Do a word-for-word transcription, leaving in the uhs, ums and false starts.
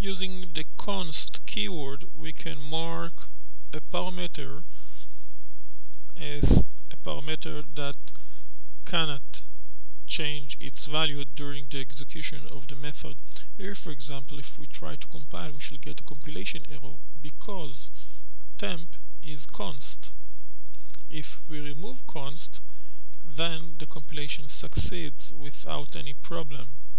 using the const keyword, we can mark a parameter as a parameter that cannot change its value during the execution of the method. Here, for example, if we try to compile, we shall get a compilation error because temp is const. If we remove const, then the compilation succeeds without any problem.